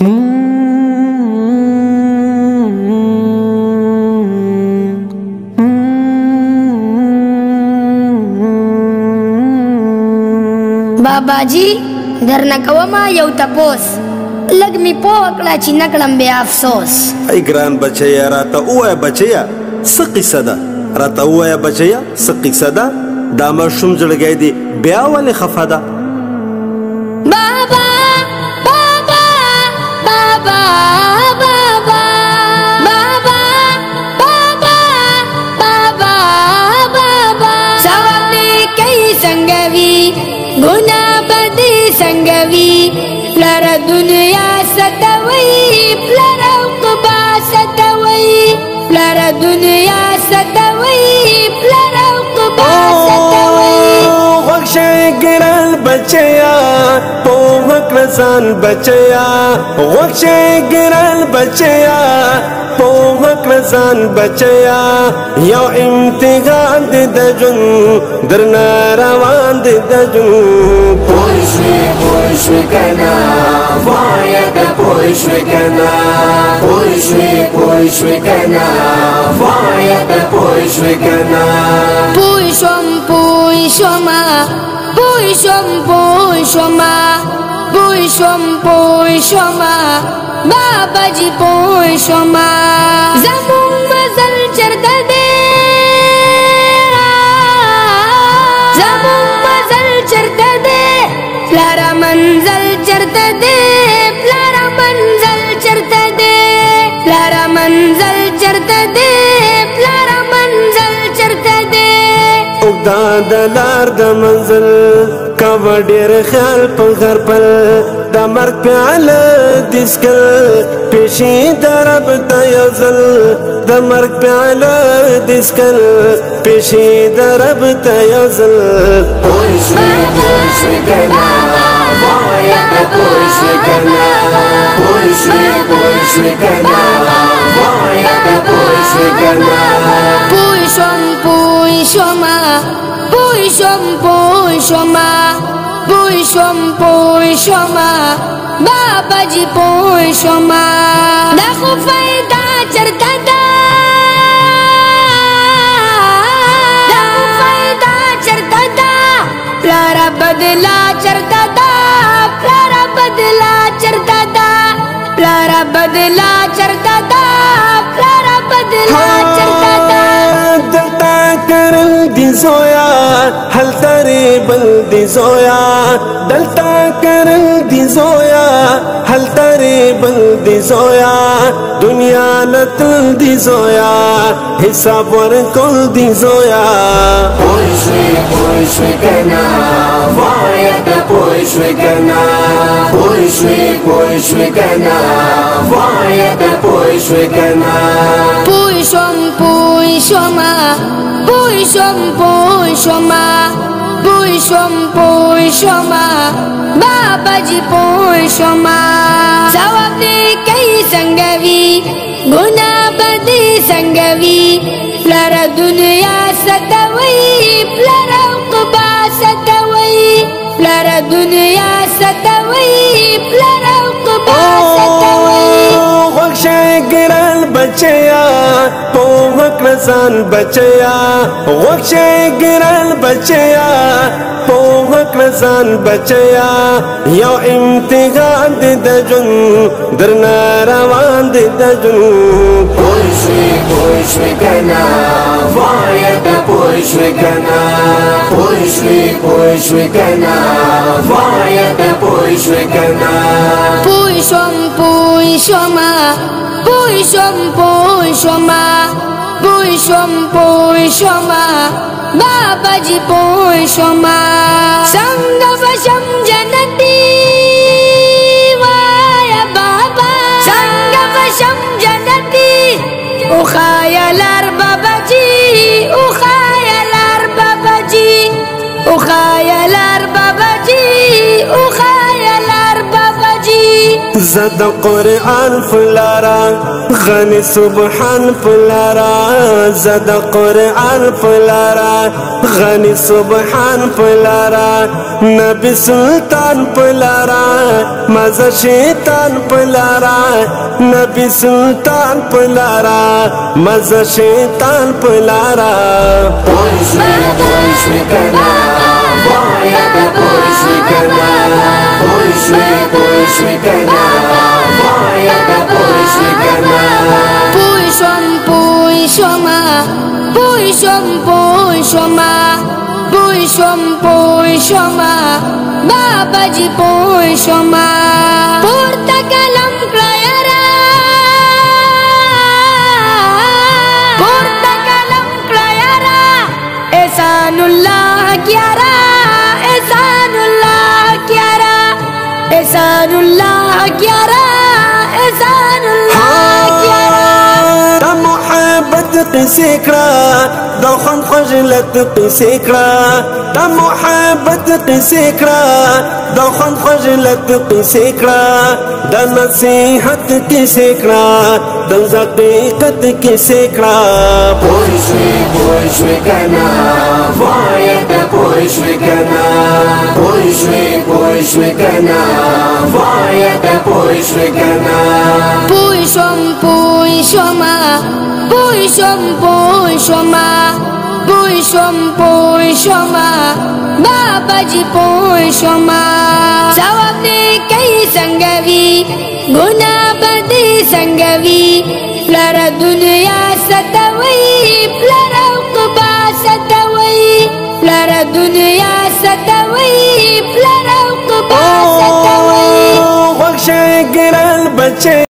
بابا جی درنه کومه یو تپوس لږ مې پوه کړه چې نه کړم بیا افسوس. ای ګران بچیه راته ووایه بچیه څه قیصه ده راته ووایه بچیه څه قیصه ده دا ماشوم زړګی دی بیا ولې خفه ده. بابا بابا بابا بابا بابا بابا بابا بابا ثواب نیکۍ څنګه وي ګناه بدي څنګه وي پلار دنیا ستوي پلار عقبا ستوي پلار دنیا ستوي پلار عقبا ستوي. غوږ شئ ګران بچیا پوه کړه ځان بچیا غوږ شئ ګران بچیا پوه کړه ځان بچیا یو امتحان دی د ژوند درنه روان دی د ژوند. پوه شوې کنه وایه که پوه شوې کنه پوه شوې کنه وایه که پوه شوې کنه. پوه شوم پوه شومه پوه شوم پوه شومه پوه شوم پوه شومه بابا جی پوه شومه زمون مزل چرته دی زمون مزل چرته دی پلاره منزل چرته دی پلاره منزل چرته دی پلاره منزل چرته دی پلاره منزل چرته دی. اوږده د لار د منزل کوه ډېر خیال په غر پل د مرګ پیاله دې څښل پیشي د رب ته یو ځل د مرګ پیاله دې څښل پیشي د رب ته یو ځل. پوه شوې کنه وایه که پوه شوې کنه پوه شوې کنه وایه که پوه شوې کنه. پوه شوم پوه شومه پوه شوم پوه شومه پوه شوم پوه شومه بابا جی پوه شومه دا خو فایده چرته ده دا خو فایده چرته ده پلاره بدلا چرته ده پلاره بدلا چرته ده پلاره بدلا چرته ده پلاره بدلا چرته ده. دلتا کرل دی زویا حل تری بل دی زویا دلتا کرل دی زویا حل تری بل دی زویا دنیا لتل دی زویا حساب ورکل دی زویا. پوه شوې کنه وایه که پوه شوې کنه پوه شوې کنه وایه که پوه شوې کنه. پوه شوم پوه شومه پوه شوم پوه شومه پوه شوم پوه شومه بابا جی پوه شومه ثواب نیکۍ څنګه وي ګناه بدي څنګه وي پلار دنیا ستوي پلار عقبا ستوي پلار دنیا ستوي پلار عقبا ستوي. غوږ شئ ګران بچیا پوه کړه ځان بچیا غوږ شئ ګران بچیا پوه کړه ځان بچیا یو امتحان دی د ژوند درنه روان دی د ژوند. پوه شوې کنه وایه که پوه شوې کنه پوه شوې کنه وایه که پوه شوې کنه. پوه شوم پوه شومه پوه شوم پوه شومه پوه شوم پوه شومه بابا جی پوه شومه څنګه بشم جنتي وایا بابا څنګه بشم جنتي او خیالار بابا جی او خیالار بابا جی او خیالار بابا جی او خیالار بابا جی. زد قرآن فلارا غني سبحان فلارا زد قرآن فلارا غني سبحان فلارا نبي سلطان فلارا مزا شيطان فلارا نبي سلطان فلارا مزا شيطان فلارا پوشوي کنا باید پوشوي کنا پوشوي کنا باید پوشوي کنا پوشما بابا جی پوشما پورتا کلم کلیرا پورتا کلم کلیرا احسان اللہ کیارا احسان اللہ کیارا احسان اللہ کیارا احسان اللہ کیارا محبت قصه کړه د خوند خجلت قصه کړه د محبت قصه کړه د خوند خجلت قصه کړه د نصیحت قصه کړه د حقیقت قصه کړه پوشوي کنا باید پوشوي کنا پوشوي کنا باید پوشوي کنا پوشما بابا جی پوشما ثواب نیکی سنگوی گناہ بدی سنگوی پلار دنیا ستوی پلار عقبا ستوی پلار دنیا ستوی پلار عقبا ستوی وخت ګران بچي